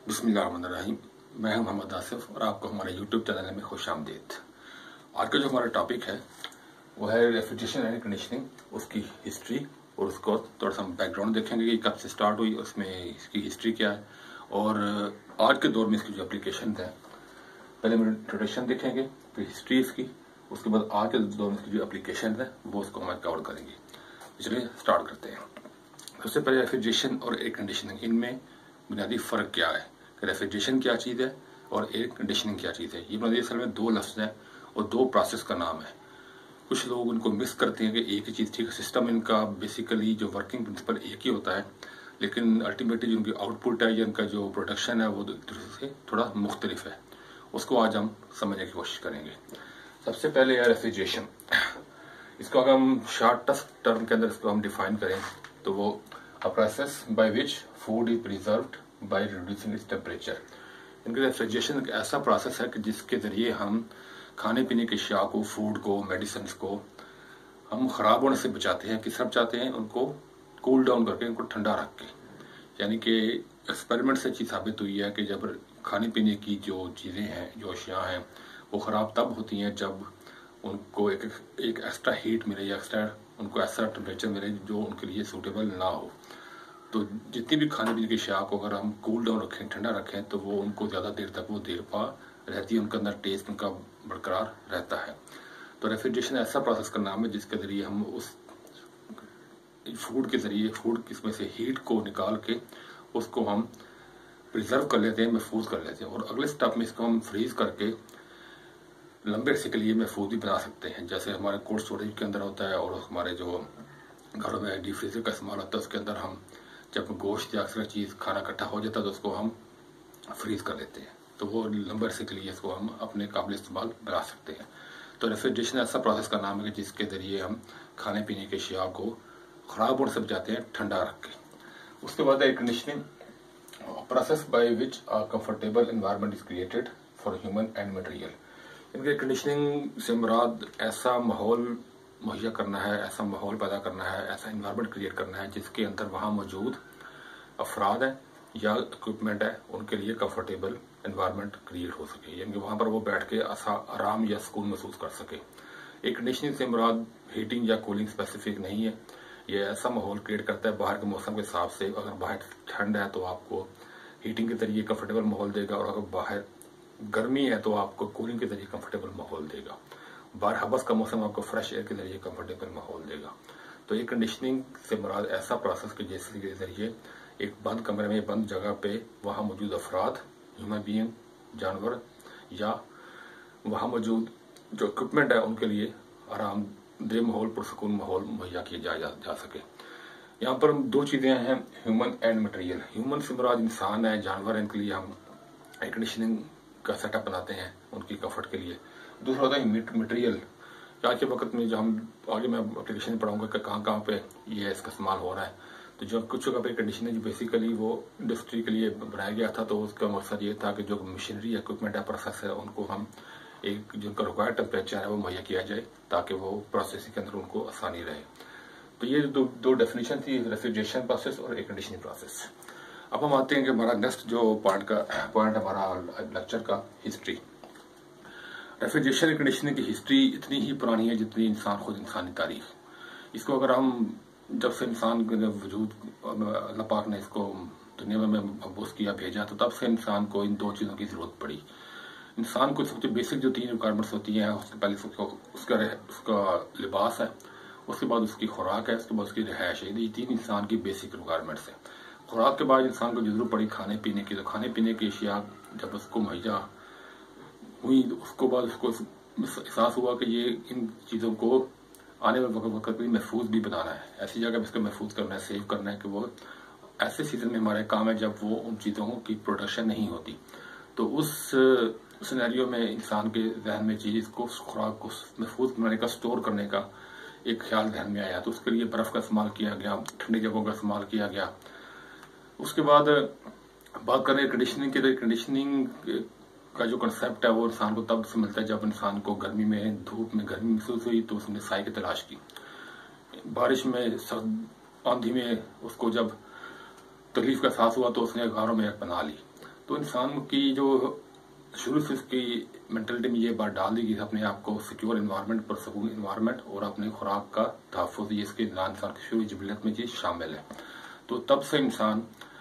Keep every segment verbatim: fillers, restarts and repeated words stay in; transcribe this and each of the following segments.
बिस्मिल्लाहिर्रहमानिर्रहीम। मैं हूं मोहम्मद आसिफ और आपको हमारे यूट्यूब चैनल में खुश आमदीद। आज का जो हमारा टॉपिक है वो है रेफ्रिजरेशन एंड कंडीशनिंग, उसकी हिस्ट्री और उसको थोड़ा सा बैकग्राउंड देखेंगे कि कब से स्टार्ट हुई, उसमें इसकी हिस्ट्री क्या है और आज के दौर में इसकी जो एप्लीकेशन है। पहले हम इंट्रोडक्शन देखेंगे, फिर हिस्ट्री इसकी, उसके बाद आज के दौर में इसकी जो एप्लीकेशन है वो उसको हम कवर करेंगे। चलिए स्टार्ट करते हैं। सबसे पहले रेफ्रिजरेशन और एयर कंडीशनिंग, इनमें बुनियादी फ़र्क क्या है कि रेफ्रिजरेशन क्या चीज़ है और एयर कंडीशनिंग क्या चीज़ है। ये बुनियादी असल में दो लफ्ज़ हैं और दो प्रोसेस का नाम है। कुछ लोग उनको मिस करते हैं कि एक ही चीज़ ठीक है। सिस्टम इनका बेसिकली जो वर्किंग प्रिंसिपल एक ही होता है, लेकिन अल्टीमेटली जो उनकी आउटपुट है या उनका जो प्रोडक्शन है वो दूसरे से थोड़ा मुख्तलिफ है। उसको आज हम समझने की कोशिश करेंगे। सबसे पहले है रेफ्रिजरेशन। इसको अगर हम शॉर्टेस्ट टर्म के अंदर इसको हम डिफाइन करें तो वो a process by which food is preserved by reducing its temperature. इनका रेफ्रिजरेशन एक ऐसा प्रोसेस है कि जिसके जरिए हम खाने पीने के अशिया को, फूड को, मेडिसिन को हम खराब होने से बचाते हैं। किस तरह बचाते हैं? उनको कूल डाउन करके, उनको ठंडा रख के। यानी कि एक्सपेरिमेंट से चीज साबित हुई है कि जब खाने पीने की जो चीजें हैं, जो अशिया हैं, वो खराब तब होती हैं जब उनको एक एक एक्स्ट्रा हीट मिले या एक्स्ट्रा उनको ऐसा टेम्परेचर मिले जो उनके लिए सूटेबल ना हो। तो जितनी भी खाने पीने की अशिया को अगर हम कूल डाउन रखें, ठंडा रखें, तो वो उनको ज़्यादा देर तक वो देर पा रहती है, उनके अंदर टेस्ट उनका बरकरार रहता है। तो रेफ्रिजरेशन ऐसा प्रोसेस का नाम है जिसके ज़रिए हम उस फूड के ज़रिए फूड किसमें से हीट को निकाल के उसको हम प्रिजर्व कर लेते हैं, महफूज कर लेते हैं और अगले स्टेप में इसको हम फ्रीज करके लंबे अरसे के लिए महफूज भी बना सकते हैं। जैसे हमारे कोल्ड स्टोरेज के अंदर होता है और हमारे जो घरों में डीप फ्रीजर का इस्तेमाल होता है, उसके अंदर हम जब गोश्त या अक्सर चीज़ खाना इकट्ठा हो जाता है तो उसको हम फ्रीज कर लेते हैं, तो वो लंबे अरसे के लिए इसको हम अपने काबिल इस्तेमाल बना सकते हैं। तो रेफ्रिजरेशन ऐसा प्रोसेस का नाम है कि जिसके ज़रिए हम खाने पीने के अशिया को ख़राब होने से बचाते हैं, ठंडा रख के। उसके बाद air conditioning, process by which a comfortable environment is created for human and material. इनके कंडीशनिंग से मुराद ऐसा माहौल मुहैया करना है, ऐसा माहौल पैदा करना है, ऐसा इन्वायरमेंट क्रिएट करना है जिसके अंदर वहाँ मौजूद अफराद हैं या इक्विपमेंट है, उनके लिए कंफर्टेबल इन्वायरमेंट क्रिएट हो सके, यानी कि वहाँ पर वो बैठ के ऐसा आराम या सुकून महसूस कर सके। एक कंडीशनिंग से मुराद हीटिंग या कूलिंग स्पेसिफिक नहीं है। ये ऐसा माहौल क्रिएट करता है बाहर के मौसम के हिसाब से। अगर बाहर ठंड है तो आपको हीटिंग के जरिए कंफर्टेबल माहौल देगा और अगर बाहर गर्मी है तो आपको कूलिंग के जरिए कंफर्टेबल माहौल देगा। बाहर हबस का मौसम आपको फ्रेश एयर के जरिए कंफर्टेबल माहौल देगा। तो ये कंडीशनिंग से मुराद ऐसा प्रोसेस के जिसके जरिए एक बंद कमरे में, बंद जगह पे वहाँ मौजूद अफराद, ह्यूमन बीइंग, जानवर या वहाँ मौजूद जो इक्विपमेंट है उनके लिए आरामदेह माहौल, पुरसकून माहौल मुहैया किया जा, जा, जा सके। यहाँ पर दो चीज़ें हैं, ह्यूमन एंड मटेरियल। ह्यूमन से मुराद इंसान है, जानवर है, इनके लिए हम एयर कंडीशनिंग का सेटअप बनाते हैं उनकी कंफर्ट के लिए। दूसरा होता है मटेरियल। आज के वक्त में जो हम आगे मैं एप्लीकेशन पढ़ाऊंगा कि कहाँ कहाँ पे ये इसका इस्तेमाल हो रहा है। तो जो कुछ जगह पे कंडीशनिंग बेसिकली वो इंडस्ट्री के लिए बनाया गया था, तो उसका मकसद ये था कि जो मशीनरी इक्विपमेंट है, प्रोसेस है, उनको हम एक जिनका रिक्वायर्ड टेम्परेचर है वो मुहैया किया जाए ताकि वो प्रोसेसिंग के अंदर उनको आसानी रहे। तो ये दो दो डेफिनेशन थी, रेफ्रिजरेशन प्रोसेस और एयर कंडीशनिंग प्रोसेस। अब हम आते हैं कि हमारा नेक्स्ट जो पॉइंट का पॉइंट हमारा लेक्चर का हिस्ट्री। रेफ्रिजरेशन एयर कंडीशनिंग की हिस्ट्री इतनी ही पुरानी है जितनी इंसान खुद इंसानी तारीख। इसको अगर हम जब से इंसान के वजूद अल्लाह पाक ने इसको दुनिया में मबूस किया, भेजा, तो तब से इंसान को इन दो चीज़ों की जरूरत पड़ी। इंसान को सबसे बेसिक जो तीन रिक्वायरमेंट्स होती हैं, उससे पहले उसका उसका, उसका लिबास है, उसके बाद उसकी खुराक है, उसके बाद उसकी रिहाइश है। ये तीन इंसान की बेसिक रिक्वायरमेंट्स है। खुराक के बाद इंसान को जरूरत पड़ी खाने पीने की। तो खाने पीने की अशिया जब उसको मुहैया हुई, उसको बाद उसको एहसास हुआ कि ये इन चीज़ों को आने वाले वक्त में महफूज भी बनाना है, ऐसी जगह में इसको महफूज करना है, सेव करना है कि वो ऐसे सीजन में हमारे काम है जब वो उन चीज़ों की प्रोडक्शन नहीं होती। तो उस सिनेरियो में इंसान के जहन में चीज़ को, खुराक को महफूज बनाने का, स्टोर करने का एक ख्याल ध्यान में आया। तो उसके लिए बर्फ़ का इस्तेमाल किया गया, ठंडी जगहों का इस्तेमाल किया गया। उसके बाद बात करें कंडीशनिंग की, तो कंडीशनिंग का जो कंसेप्ट है वो इंसान को तब से मिलता है जब इंसान को गर्मी में, धूप में गर्मी महसूस हुई तो उसने साए की तलाश की। बारिश में, सर्द आंधी में उसको जब तकलीफ का एहसास हुआ तो उसने गारों में एक बना ली। تو انسان کی جو شروع سے اس کی مینٹلٹی میں یہ بات ڈال دی گئی اپنے آپ کو سیکیور انوائرمنٹ، پرسکون انوائرمنٹ اور اپنے خوراک کا تحفظ، یہ اس کے انسان کی شروع جبلت میں چیز شامل ہے. تو تب سے انسان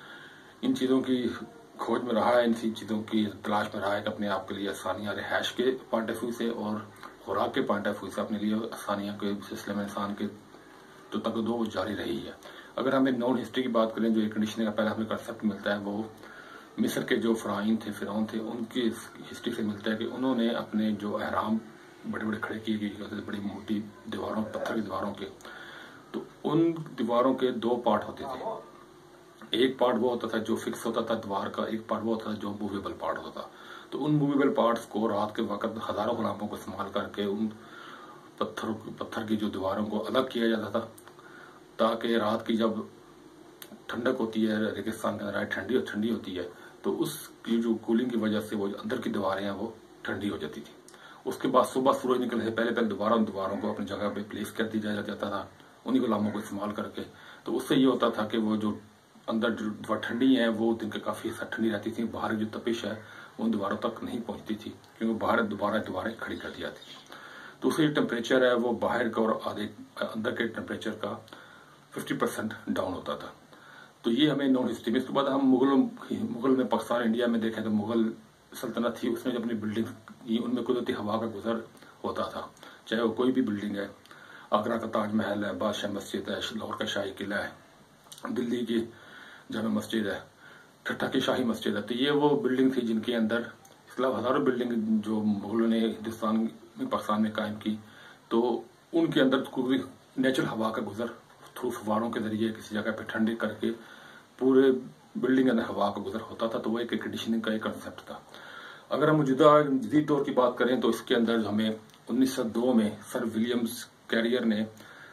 ان چیزوں کی کھوج میں رہا ہے، ان چیزوں کی تلاش میں رہا ہے کہ اپنے آپ کے لیے آسانیاں رہائش کے پوائنٹ آف ویو سے اور خوراک کے پوائنٹ آف ویو سے اپنے لیے آسانیاں کے سلسلے میں انسان کے تو تقدو وہ جاری رہی ہے. اگر ہمیں نون ہسٹری کی بات کریں، جو ایئر کنڈیشننگ کا پہلا ہمیں کنسیپٹ ملتا ہے وہ مصر کے جو فرعون تھے فرعون تھے ان کی ہسٹری سے ملتا ہے کہ انہوں نے اپنے جو احرام بڑے بڑے کھڑے کیے گئے بڑی موٹی دیواروں پتھر کی دیواروں کے، تو ان دیواروں کے دو پارٹ ہوتے تھے. ایک پارٹ وہ ہوتا تھا جو فکس ہوتا تھا دیوار کا، ایک پارٹ وہ ہوتا تھا جو موویبل پارٹ ہوتا تھا. تو ان موویبل پارٹس کو رات کے وقت ہزاروں غلاموں کو استعمال کر کے ان پتھر پتھر کی جو دیواروں کو الگ کیا جاتا تھا، تاکہ رات کی جب ٹھنڈک ہوتی ہے ریگستان کے اندر ٹھنڈی اور ٹھنڈی ہوتی ہے تو اس کی جو کولنگ کی وجہ سے وہ اندر کی دیواریں ہیں وہ ٹھنڈی ہو جاتی تھی. اس کے بعد صبح سورج نکلنے سے پہلے پہلے دوبارہ ان دیواروں کو اپنی جگہ پہ پلیس کر دیا جاتا تھا انہیں غلاموں کو استعمال کر کے. تو اس سے یہ ہوتا تھا کہ وہ جو اندر جو دیوار ٹھنڈی ہیں وہ دن کے کافی حصہ ٹھنڈی رہتی تھی، باہر جو تپش ہے ان دیواروں تک نہیں پہنچتی تھی کیونکہ باہر دوبارہ دیواریں کھڑی کر دی جاتی تھی. دوسری ٹیمپریچر ہے وہ باہر کا اور آدھے اندر کے ٹیمپریچر کا ففٹی پرسینٹ ڈاؤن ہوتا تھا. تو یہ ہمیں نون ہسٹری میں. اس کے بعد ہم مغل مغل میں پاکستان انڈیا میں دیکھیں تو مغل سلطنت تھی، اس نے جب اپنی بلڈنگ ان میں قدرتی ہوا کا گزر ہوتا تھا، چاہے وہ کوئی بھی بلڈنگ ہے. آگرہ کا تاج محل ہے، بادشاہ مسجد ہے، لاہور کا شاہی قلعہ ہے، دلی کی جامع مسجد ہے، ٹھٹھہ کی شاہی مسجد ہے. تو یہ وہ بلڈنگ تھی جن کے اندر اس کے علاوہ ہزاروں بلڈنگ جو مغلوں نے ہندوستان میں پاکستان میں قائم کی، تو ان کے اندر کوئی نیچرل ہوا کا گزر تھرو فواروں کے ذریعے کسی جگہ پہ ٹھنڈی کر کے پورے بلڈنگ کے اندر ہوا کا گزر ہوتا تھا. تو وہ ایک کنڈیشننگ کا ایک کنسیپٹ تھا. اگر ہم موجودہ جدید دور کی بات کریں تو اس کے اندر ہمیں انیس سو دو میں سر ولیمز کیریئر نے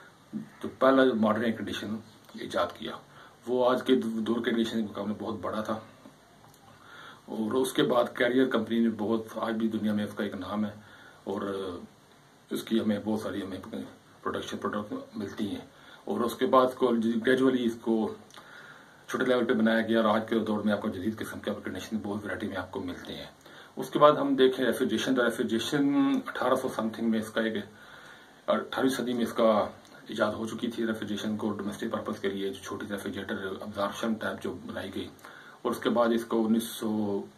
جو پہلا ماڈرن ایئر کنڈیشن ایجاد کیا، وہ آج کے دور کے کنڈیشن کے مقابلے بہت بڑا تھا. اور اس کے بعد کیریئر کمپنی نے بہت آج بھی دنیا میں اس کا ایک نام ہے اور اس کی ہمیں بہت ساری ہمیں پروڈکشن پروڈکٹ ملتی ہیں. اور اس کے بعد کو گریجولی اس کو چھوٹے لیول پہ بنایا گیا اور آج کے دور میں آپ کو جدید قسم کے کنڈیشن بہت ویرائٹی میں آپ کو ملتے ہیں. اس کے بعد ہم دیکھیں ریفریجریشن. تو ریفریجریشن اٹھارہ سو سم تھنگ میں اس کا ایک اٹھارہویں صدی میں اس کا ایجاد ہو چکی تھی. ریفریجریشن کو ڈومیسٹک پرپز کے لیے جو چھوٹی ریفریجریٹر ابزارپشن ٹائپ جو بنائی گئی، اور اس کے بعد اس کو انیس سو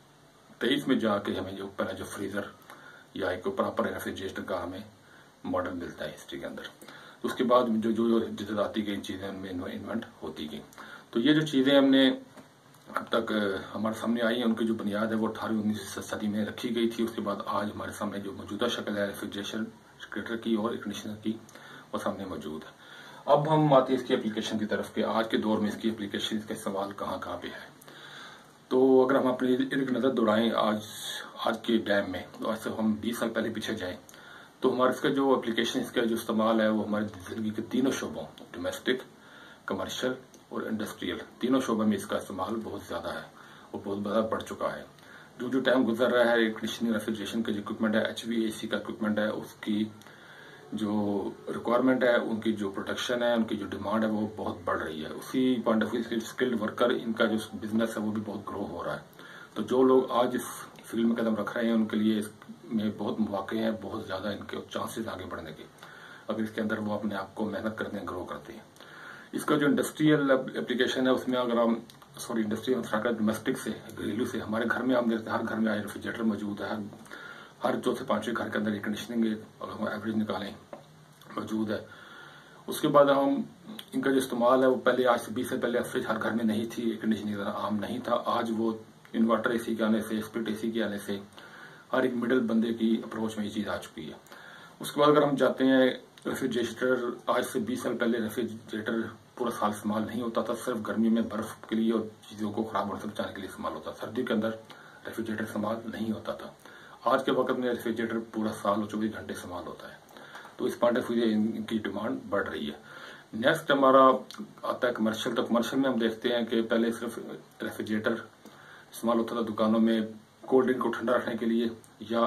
تیئیس میں جا کے ہمیں جو پہلا جو فریزر یا ایک پراپر ریفریجریٹر کا ہمیں ماڈل ملتا ہے ہسٹری کے اندر. اس کے بعد جو جو جدید آتی گئی چیزیں ان میں انوینٹ ہوتی گئیں. تو یہ جو چیزیں ہم نے اب تک ہمارے سامنے آئی ہیں ان کی جو بنیاد ہے وہ اٹھارہویں انیسویں صدی میں رکھی گئی تھی. اس کے بعد آج ہمارے سامنے جو موجودہ شکل ہے ریفریجریشن کی اور ایئر کنڈیشنر کی وہ سامنے موجود ہے. اب ہم آتے ہیں اس کی اپلیکیشن کی طرف کہ آج کے دور میں اس کی اپلیکیشن اس کا استعمال کہاں کہاں پہ ہے. تو اگر ہم اپنی ایک نظر دوڑائیں آج آج کے ٹائم میں، تو آج سے ہم بیس سال پہلے پیچھے جائیں تو ہمارے اس کا جو اپلیکیشن اس کا جو استعمال ہے وہ ہماری زندگی کے تینوں شعبوں ڈومیسٹک، کمرشل اور انڈسٹریل تینوں شعبوں میں اس کا استعمال بہت زیادہ ہے اور بہت زیادہ بڑھ چکا ہے. جو جو ٹائم گزر رہا ہے ایئر کنڈیشننگ ریفریجریشن کا جو اکوپمنٹ ہے، ایچ وی اے سی کا اکوپمنٹ ہے، اس کی جو ریکوائرمنٹ ہے، ان کی جو پروڈکشن ہے، ان کی جو ڈیمانڈ ہے وہ بہت بڑھ رہی ہے. اسی point of view skilled worker ان کا جو بزنس ہے وہ بھی بہت گرو ہو رہا ہے. تو جو لوگ آج اس فیلڈ میں قدم رکھ رہے ہیں ان کے لیے اس میں بہت مواقع ہیں، بہت زیادہ ان کے چانسز آگے بڑھنے کے، اگر اس کے اندر وہ اپنے آپ کو محنت کرتے ہیں، گرو کرتے ہیں. اس کا جو انڈسٹریل اپلیکیشن ہے اس میں اگر ہم سوری انڈسٹریل ڈومیسٹک سے گھریلو سے ہمارے گھر میں ہم دیکھتے ہیں ہر گھر میں آج ریفریجریٹر موجود ہے. ہر ہر چوتھے پانچویں گھر کے اندر ایئر کنڈیشننگ اگر ہم ایوریج نکالیں موجود ہے. اس کے بعد ہم ان کا جو استعمال ہے وہ پہلے آج سے بیس سے پہلے فریج ہر گھر میں نہیں تھی، ایئر کنڈیشننگ عام نہیں تھا. آج وہ انورٹر اے سی کے آنے سے، اسپلٹ اے سی کے آنے سے ہر ایک مڈل بندے کی اپروچ میں یہ چیز آ چکی ہے. اس کے بعد اگر ہم جاتے ہیں ریفریجریٹر، آج سے بیس سال پہلے ریفریجریٹر پورا سال استعمال نہیں ہوتا تھا، صرف گرمی میں برف کے لیے اور چیزوں کو خراب ہونے سے بچانے کے لیے استعمال ہوتا تھا. سردی کے اندر ریفریجریٹر استعمال نہیں ہوتا تھا. آج کے وقت میں ریفریجریٹر پورا سال اور چوبیس گھنٹے استعمال ہوتا ہے. تو اس پوائنٹ آف ویو سے ان کی ڈیمانڈ بڑھ رہی ہے. نیکسٹ ہمارا آتا ہے کمرشل. تو کمرشل میں ہم دیکھتے ہیں کہ پہلے صرف ریفریجریٹر استعمال ہوتا تھا دکانوں میں کولڈ ڈرنک کو ٹھنڈا رکھنے کے لیے یا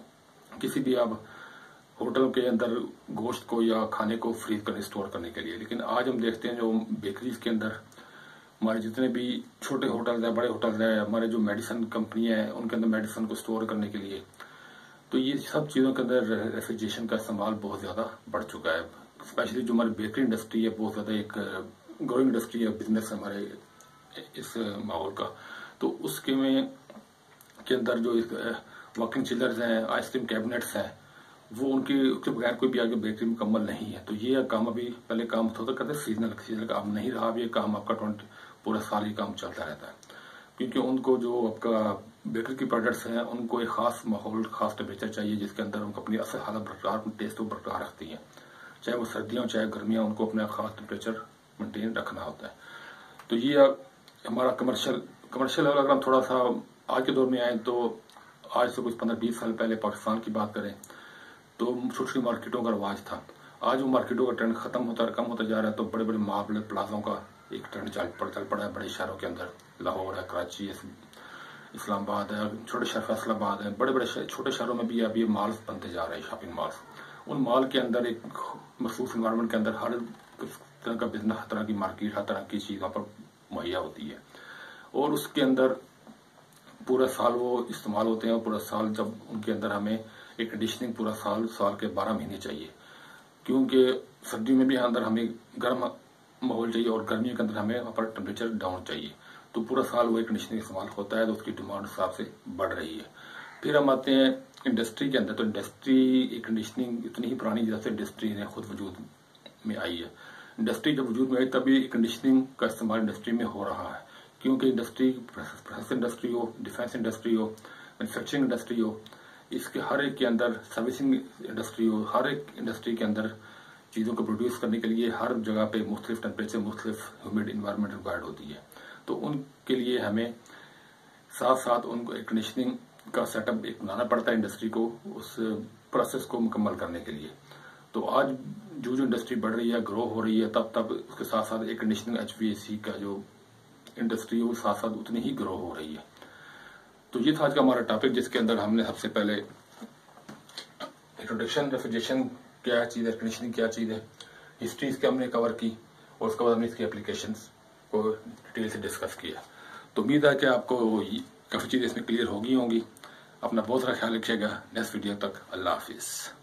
کسی بھی اب ہوٹل کے اندر گوشت کو یا کھانے کو فریز کرنے اسٹور کرنے کے لیے. لیکن آج ہم دیکھتے ہیں جو بیکریز کے اندر ہمارے جتنے بھی چھوٹے ہوٹل ہیں، بڑے ہوٹل ہیں، ہمارے جو میڈیسن کمپنی ہیں ان کے اندر میڈیسن کو اسٹور کرنے کے لیے، تو یہ سب چیزوں کے اندر ریفریجریشن کا استعمال بہت زیادہ بڑھ چکا ہے. اسپیشلی جو ہماری بیکری انڈسٹری ہے بہت زیادہ ایک گروئنگ انڈسٹری ہے، بزنس ہے ہمارے اس ماحول کا. تو اس کے میں کے اندر جو واکنگ چلرز ہیں، آئس کریم کیبنٹس ہیں، وہ ان کی اس کے بغیر کوئی بھی آگے بیکری مکمل نہیں ہے. تو یہ کام ابھی پہلے کام ہوتا کرتے سیزنل سیزنل کام نہیں رہا. اب یہ کام آپ کا ٹوینٹی پورا سال یہ کام چلتا رہتا ہے، کیونکہ ان کو جو آپ کا بیکری کی پروڈکٹس ہیں ان کو ایک خاص ماحول، خاص ٹیمپریچر چاہیے جس کے اندر ان کو اپنی اصل حالت برقرار، ٹیسٹ کو برقرار رکھتی ہیں. چاہے وہ سردیاں ہوں چاہے گرمیاں، ان کو اپنا خاص ٹیمپریچر مینٹین رکھنا ہوتا ہے. تو یہ ہمارا کمرشل کمرشل لیول اگر ہم تھوڑا سا آج کے دور میں آئیں تو آج سے کچھ پندرہ بیس سال پہلے پاکستان کی بات کریں تو چھوٹی چھوٹی مارکیٹوں کا رواج تھا. آج وہ مارکیٹوں کا ٹرینڈ ختم ہوتا ہے، کم ہوتا جا رہا ہے. تو بڑے بڑے مال، بڑے پلازوں کا ایک ٹرینڈ چل چل پڑا ہے بڑے شہروں کے اندر. لاہور ہے، کراچی ہے، اسلام آباد ہے، چھوٹے شہر فیصل آباد ہے، بڑے بڑے چھوٹے شہروں میں بھی اب یہ مالز بنتے جا رہے ہیں، شاپنگ مالز. ان مال کے اندر ایک مخصوص انوائرمنٹ کے اندر ہر طرح کا بزنس، ہر طرح کی مارکیٹ، ہر طرح کی چیز وہاں پر مہیا ہوتی ہے. اور اس کے اندر پورا سال وہ استعمال ہوتے ہیں. اور پورا سال جب ان کے اندر ہمیں ایک کنڈیشننگ پورا سال سال کے بارہ مہینے چاہیے، کیونکہ سردیوں میں بھی اندر ہمیں گرم ماحول چاہیے اور گرمیوں کے اندر ہمیں وہاں پر ٹیمپریچر ڈاؤن چاہیے. تو پورا سال وہ ایک کنڈیشننگ استعمال ہوتا ہے تو اس کی ڈیمانڈ حساب سے بڑھ رہی ہے. پھر ہم آتے ہیں انڈسٹری کے اندر. تو انڈسٹری ایک کنڈیشننگ اتنی ہی پرانی جیسے انڈسٹری نے خود وجود میں آئی ہے. انڈسٹری جب وجود میں آئی تبھی کنڈیشننگ کا استعمال انڈسٹری میں ہو رہا ہے، کیونکہ انڈسٹری پروسیس انڈسٹری ہو، ڈیفینس انڈسٹری ہو، مینوفیکچرنگ انڈسٹری ہو، اس کے ہر ایک کے اندر سروسنگ انڈسٹری ہو، ہر ایک انڈسٹری کے اندر چیزوں کو پروڈیوس کرنے کے لیے ہر جگہ پہ مختلف ٹیمپریچر، مختلف ہیومڈ انوائرمنٹ ریکوائرڈ ہوتی ہے. تو ان کے لیے ہمیں ساتھ ساتھ ان کو ایک کنڈیشننگ کا سیٹ اپ ایک بنانا پڑتا ہے انڈسٹری کو اس پروسیس کو مکمل کرنے کے لیے. تو آج جو جو انڈسٹری بڑھ رہی ہے، گرو ہو رہی ہے، تب تب اس کے ساتھ ساتھ ایک کنڈیشننگ ایچ وی اے سی کا جو انڈسٹری ہے وہ ساتھ ساتھ اتنی ہی گرو ہو رہی ہے. تو یہ تھا آج کا ہمارا ٹاپک جس کے اندر ہم نے سب سے پہلے انٹروڈکشن، ریفریجریشن کیا چیز ہے، کنڈیشننگ کیا چیز ہے، ہسٹری اس کی ہم نے کور کی، اور اس کے بعد ہم نے اس کی اپلیکیشنز کو ڈیٹیل سے ڈسکس کیا. تو امید ہے کہ آپ کو کافی چیزیں اس میں کلیئر ہوگی ہوں گی. اپنا بہت سارا خیال رکھیے گا. نیکسٹ ویڈیو تک اللہ حافظ.